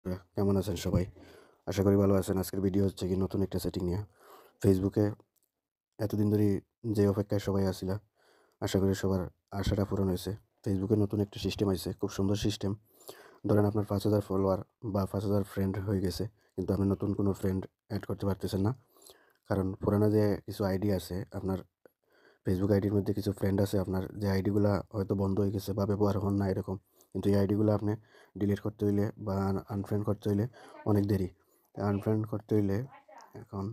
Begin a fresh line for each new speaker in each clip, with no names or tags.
কেমন আছেন সবাই? আশা করি ভালো আছেন। আজকের ভিডিও হচ্ছে কি নতুন একটা সেটিং নিয়া। ফেসবুকে এতদিন ধরে যে অপেক্ষায় সবাই আছিলা, আশা করি সবার আশাটা পূরণ হইছে। ফেসবুকে নতুন একটা সিস্টেম আইছে। খুব সুন্দর সিস্টেম। ধরেন আপনার ৫,০০০ ফলোয়ার বা ৫,০০০ ফ্রেন্ড হয়ে গেছে। কিন্তু আপনি নতুন কোনো ফ্রেন্ড এড করতে পারতেছেন না। কারণ পুরানা যে কিছু আইডি আছে, আপনার ফেসবুক আইডির মধ্যে কিছু ফ্রেন্ড আছে আপনার যে আইডিগুলা হয়তো বন্ধ হয়ে গেছে বা ব্যবহার হন না এরকম। কিন্তু এই আইডিগুলো আপনি ডিলিট করতে হইলে বা আনফ্রেন্ড করতে হইলে অনেক দেরি। আনফ্রেন্ড করতে হইলে এখন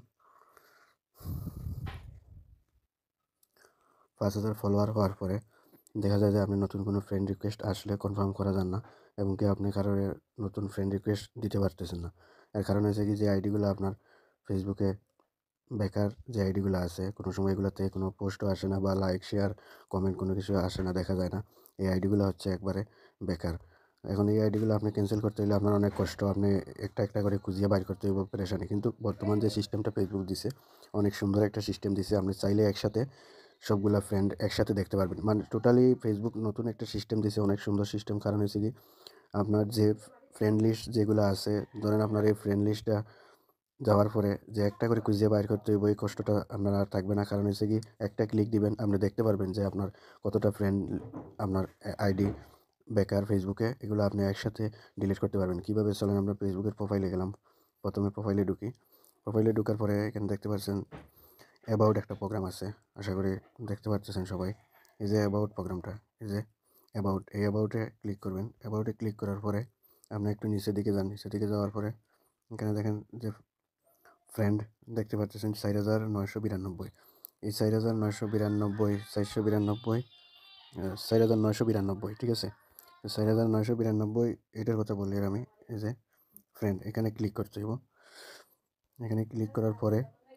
৫,০০০ ফলোয়ার হওয়ার পরে দেখা যায় যে আপনি নতুন কোনো ফ্রেন্ড রিকোয়েস্ট আসলে কনফার্ম করা যান না এবং কি আপনি কারোর নতুন ফ্রেন্ড রিকোয়েস্ট দিতে পারতেছেন না। এর কারণ হচ্ছে কি যে আইডিগুলো আপনার ফেসবুকে বেকার যে আইডিগুলো আছে কোনো সময় এগুলোতে কোনো পোস্টও আসে না বা লাইক শেয়ার কমেন্ট কোনো কিছু আসে না, দেখা যায় না। এই আইডিগুলো হচ্ছে একবারে বেকার। এখন এই আইডিগুলো আপনি ক্যান্সেল করতে হলে আপনার অনেক কষ্ট, আপনি একটা একটা করে খুঁজিয়ে বাইর করতে হইব, পেরেশানি। কিন্তু বর্তমান যে সিস্টেমটা ফেসবুক দিছে, অনেক সুন্দর একটা সিস্টেম দিছে। আপনি চাইলে একসাথে সবগুলা ফ্রেন্ড একসাথে দেখতে পারবেন। মানে টোটালি ফেসবুক নতুন একটা সিস্টেম দিছে, অনেক সুন্দর সিস্টেম। কারণ হচ্ছে কি আপনার যে ফ্রেন্ড লিস্ট যেগুলো আছে, ধরেন আপনার এই ফ্রেন্ড লিস্টটা যাওয়ার পরে যে একটা করে খুঁজে বাইর করতে হইব, এই কষ্টটা আপনার আর থাকবে না। কারণ হচ্ছে কি একটা ক্লিক দিবেন, আপনি দেখতে পারবেন যে আপনার কতটা ফ্রেন্ড, আপনার আইডি বেকার ফেসবুকে, এগুলো আপনি একসাথে ডিলিট করতে পারবেন। কীভাবে চলেন, আমরা ফেসবুকের প্রোফাইলে গেলাম। প্রথমে প্রোফাইলে ঢুকি। প্রোফাইলে ঢোকার পরে এখানে দেখতে পাচ্ছেন অ্যাবাউট একটা প্রোগ্রাম আছে, আশা করি দেখতে পাচ্ছেন সবাই। এই যে অ্যাবাউট প্রোগ্রামটা, এই যে অ্যাবাউট, এই অ্যাবাউটে ক্লিক করবেন। অ্যাবাউটে ক্লিক করার পরে আপনি একটু নিচের দিকে যান। নিচের দিকে যাওয়ার পরে এখানে দেখেন যে ফ্রেন্ড দেখতে পাচ্ছেন ৪,৯৯২। এই ৪,৯৯২, ৪৯২, ৪,৯৯২, ঠিক আছে? ৪,৯৯২ এটার কথা বললি আর আমি। এই যে ফ্রেন্ড, এখানে ক্লিক করতে হইব। এখানে ক্লিক করার পরে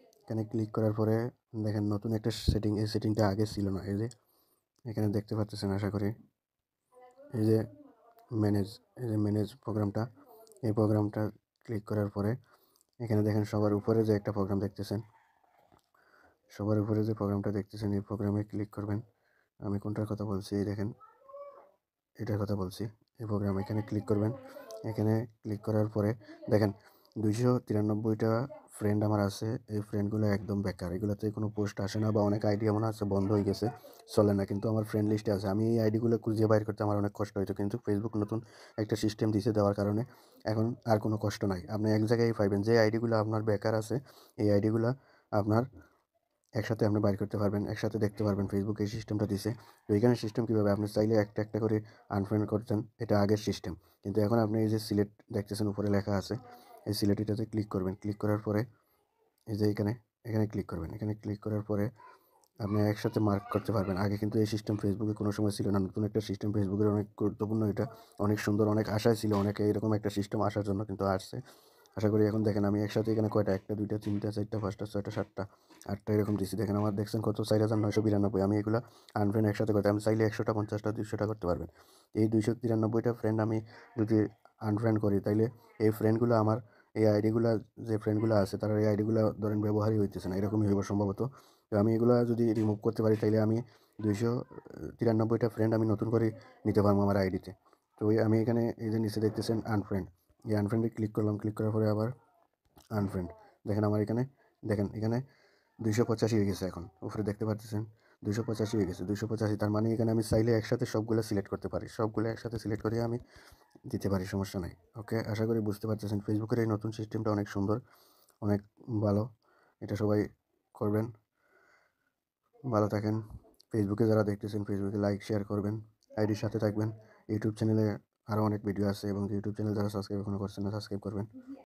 দেখেন নতুন একটা সেটিং, এই সেটিংটা আগে ছিল না। এই যে এখানে দেখতে পাচ্ছেন আশা করি, এই যে ম্যানেজ, এই যে ম্যানেজ প্রোগ্রামটা, এই প্রোগ্রামটা ক্লিক করার পরে এখানে দেখেন সবার উপরে যে একটা প্রোগ্রাম দেখতেছেন, সবার উপরে যে প্রোগ্রামটা দেখতেছেন, এই প্রোগ্রামে ক্লিক করবেন। আমি কোনটার কথা বলছি এই দেখেন, এটার কথা বলছি। এই প্রোগ্রাম এখানে ক্লিক করবেন। এখানে ক্লিক করার পরে দেখেন 293টা ফ্রেন্ড আমার আছে। এই ফ্রেন্ডগুলো একদম বেকার, এগুলোতে কোনো পোস্ট আসে না বা অনেক আইডি এমন আছে বন্ধ হয়ে গেছে, চলে না। কিন্তু আমার ফ্রেন্ড লিস্টে আছে। আমি এই আইডিগুলো খুঁজে বাইর করতে আমার অনেক কষ্ট হইতো, কিন্তু ফেসবুক নতুন একটা সিস্টেম দিছে, দেওয়ার কারণে এখন আর কোনো কষ্ট নাই। আপনি এক জায়গায় পাইবেন যে আইডিগুলো আপনার বেকার আছে, এই আইডিগুলো আপনার একসাথে আপনি বাইর করতে পারবেন, একসাথে দেখতে পারবেন। ফেসবুক এই সিস্টেমটা দিছে। তো এইখানে সিস্টেম কীভাবে, আপনি চাইলে একটা একটা করে আনফ্রেন্ড করতেন, এটা আগের সিস্টেম। কিন্তু এখন আপনি এই যে সিলেক্ট দেখতেছেন উপরে লেখা আছে, এই সিলেক্ট এটাতে ক্লিক করবেন। ক্লিক করার পরে এই যে এখানে এখানে ক্লিক করবেন। এখানে ক্লিক করার পরে আপনি একসাথে মার্ক করতে পারবেন। আগে কিন্তু এই সিস্টেম ফেসবুকে কোনো সময় ছিল না, নতুন একটা সিস্টেম ফেসবুকের, অনেক গুরুত্বপূর্ণ এটা, অনেক সুন্দর, অনেক আশায় ছিল অনেকে এরকম একটা সিস্টেম আসার জন্য, কিন্তু আসছে। আশা করি এখন দেখেন আমি একসাথে এখানে কয়টা, একটা, দুইটা, তিনটা, চারটা, পাঁচটা, ছয়টা, সাতটা, আটটা এরকম দিচ্ছি। দেখেন আমার দেখছেন কত, ৪,৯৯২। আমি এগুলো আনফ্রেন্ড একসাথে করতে, আমি চাইলে ১০০টা, ৫০টা, ২০০টা করতে পারবেন। এই ২৯৩টা ফ্রেন্ড আমি যদি আনফ্রেন্ড করি, তাইলে এই ফ্রেন্ডগুলো আমার, এই আইডিগুলো যে ফ্রেন্ডগুলো আছে তারা এই আইডিগুলো ধরেন ব্যবহারই হইতেছে না, এরকমই হইব সম্ভবত। তো আমি এগুলো যদি রিমুভ করতে পারি, তাইলে আমি ২৯৩টা ফ্রেন্ড আমি নতুন করে নিতে পারবো আমার আইডিতে। তো আমি এখানে এই যে নিচে দেখতেছেন আনফ্রেন্ড, এই আনফ্রেন্ডে ক্লিক করলাম। ক্লিক করার পরে আবার আনফ্রেন্ড, দেখেন আমার এখানে, দেখেন এখানে ২৮৫ হয়ে গেছে। এখন উপরে দেখতে পাচ্ছেন ২৮৫ হয়ে গেছে। ২৮৫, তার মানে এখানে আমি চাইলে একসাথে সবগুলো সিলেক্ট করতে পারি, সবগুলো একসাথে সিলেক্ট করে আমি দিতে পারি, সমস্যা নাই। ওকে, আশা করি বুঝতে পারতেছেন। ফেসবুকের এই নতুন সিস্টেমটা অনেক সুন্দর, অনেক ভালো। এটা সবাই করবেন। ভালো থাকেন। ফেসবুকে যারা দেখতেছেন, ফেসবুকে লাইক শেয়ার করবেন, আইডির সাথে থাকবেন। ইউটিউব চ্যানেলে আরও অনেক ভিডিও আছে, এবং ইউটিউব চ্যানেল যারা সাবস্ক্রাইব এখনো করছেন না, সাবস্ক্রাইব করবেন।